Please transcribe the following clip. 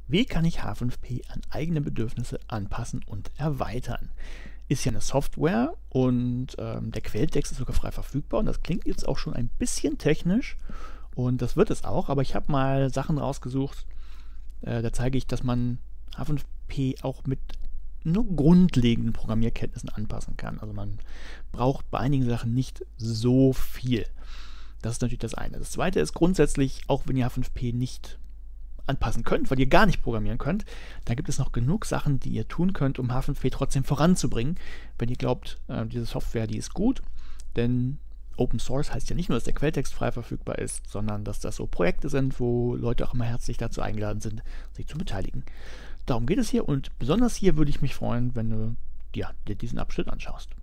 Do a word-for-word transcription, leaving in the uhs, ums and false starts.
Wie kann ich H fünf P an eigene Bedürfnisse anpassen und erweitern? Ist ja eine Software und ähm, der Quelltext ist sogar frei verfügbar und das klingt jetzt auch schon ein bisschen technisch und das wird es auch, aber ich habe mal Sachen rausgesucht, äh, da zeige ich, dass man H fünf P auch mit nur grundlegenden Programmierkenntnissen anpassen kann. Also man braucht bei einigen Sachen nicht so viel. Das ist natürlich das eine. Das zweite ist grundsätzlich, auch wenn ihr H fünf P nicht anpassen könnt, weil ihr gar nicht programmieren könnt, da gibt es noch genug Sachen, die ihr tun könnt, um H fünf P trotzdem voranzubringen, wenn ihr glaubt, äh, diese Software, die ist gut, denn Open Source heißt ja nicht nur, dass der Quelltext frei verfügbar ist, sondern dass das so Projekte sind, wo Leute auch immer herzlich dazu eingeladen sind, sich zu beteiligen. Darum geht es hier und besonders hier würde ich mich freuen, wenn du ja, dir diesen Abschnitt anschaust.